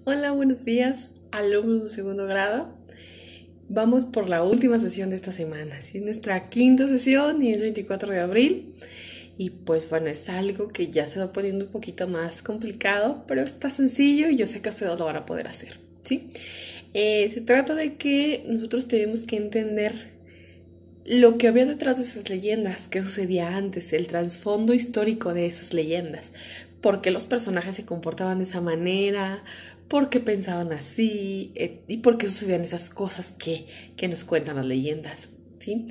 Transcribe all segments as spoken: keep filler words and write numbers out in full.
Hola, buenos días, alumnos de segundo grado. Vamos por la última sesión de esta semana. Sí, es nuestra quinta sesión y es veinticuatro de abril. Y pues bueno, es algo que ya se va poniendo un poquito más complicado, pero está sencillo y yo sé que ustedes lo van a poder hacer. ¿Sí? Eh, se trata de que nosotros tenemos que entender lo que había detrás de esas leyendas, qué sucedía antes, el trasfondo histórico de esas leyendas, por qué los personajes se comportaban de esa manera, por qué pensaban así eh, y por qué sucedían esas cosas que, que nos cuentan las leyendas. ¿Sí?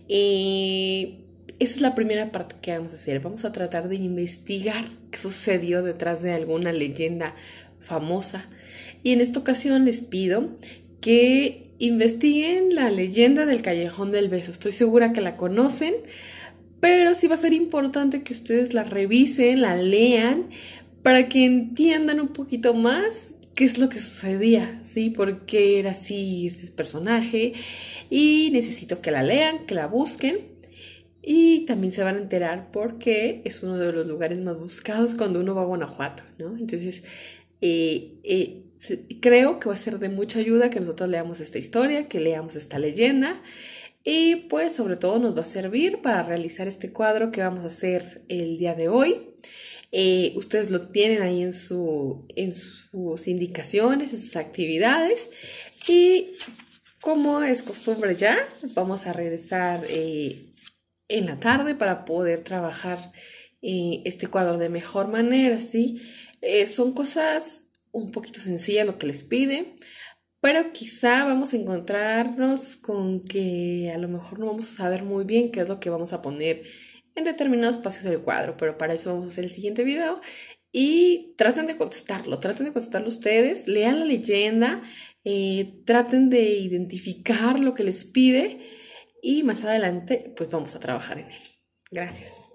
Eh, esa es la primera parte que vamos a hacer. Vamos a tratar de investigar qué sucedió detrás de alguna leyenda famosa. Y en esta ocasión les pido que investiguen la leyenda del Callejón del Beso. Estoy segura que la conocen, pero sí va a ser importante que ustedes la revisen, la lean, para que entiendan un poquito más qué es lo que sucedía, ¿sí? ¿Por qué era así este personaje? Y necesito que la lean, que la busquen. Y también se van a enterar porque es uno de los lugares más buscados cuando uno va a Guanajuato, ¿no? Entonces, eh, eh, creo que va a ser de mucha ayuda que nosotros leamos esta historia, que leamos esta leyenda y pues sobre todo nos va a servir para realizar este cuadro que vamos a hacer el día de hoy. Eh, ustedes lo tienen ahí en, su, en sus indicaciones, en sus actividades y como es costumbre ya, vamos a regresar eh, en la tarde para poder trabajar eh, este cuadro de mejor manera, ¿sí? Eh, son cosas un poquito sencillas lo que les pide, pero quizá vamos a encontrarnos con que a lo mejor no vamos a saber muy bien qué es lo que vamos a poner en determinados espacios del cuadro, pero para eso vamos a hacer el siguiente video y traten de contestarlo, traten de contestarlo ustedes, lean la leyenda, eh, traten de identificar lo que les pide y más adelante pues vamos a trabajar en él. Gracias.